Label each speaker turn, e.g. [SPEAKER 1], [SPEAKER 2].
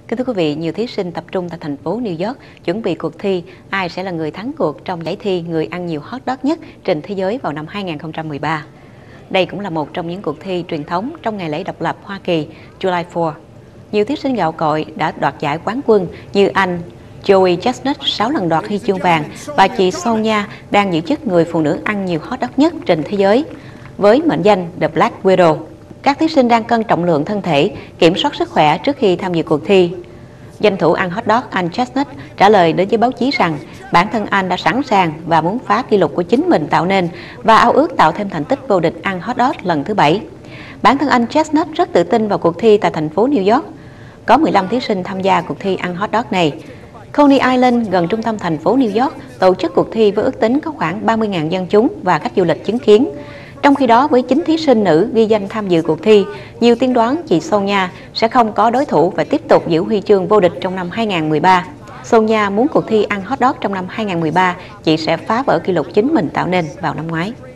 [SPEAKER 1] Kính thưa quý vị, nhiều thí sinh tập trung tại thành phố New York chuẩn bị cuộc thi ai sẽ là người thắng cuộc trong giải thi người ăn nhiều hot dog nhất trên thế giới vào năm 2013. Đây cũng là một trong những cuộc thi truyền thống trong ngày lễ độc lập Hoa Kỳ July 4. Nhiều thí sinh gạo cội đã đoạt giải quán quân như anh Joey Chestnut 6 lần đoạt huy chương vàng và chị Sonia đang giữ chức người phụ nữ ăn nhiều hot dog nhất trên thế giới với mệnh danh The Black Widow. Các thí sinh đang cân trọng lượng thân thể, kiểm soát sức khỏe trước khi tham dự cuộc thi. Danh thủ ăn hot dog anh Chestnut trả lời đến với báo chí rằng bản thân anh đã sẵn sàng và muốn phá kỷ lục của chính mình tạo nên và ao ước tạo thêm thành tích vô địch ăn hot dog lần thứ 7. Bản thân anh Chestnut rất tự tin vào cuộc thi tại thành phố New York. Có 15 thí sinh tham gia cuộc thi ăn hot dog này. Coney Island, gần trung tâm thành phố New York, tổ chức cuộc thi với ước tính có khoảng 30.000 dân chúng và khách du lịch chứng kiến. Trong khi đó, với 9 thí sinh nữ ghi danh tham dự cuộc thi, nhiều tiên đoán chị Sonia sẽ không có đối thủ và tiếp tục giữ huy chương vô địch trong năm 2013. Sonia muốn cuộc thi ăn hot dog trong năm 2013, chị sẽ phá vỡ kỷ lục chính mình tạo nên vào năm ngoái.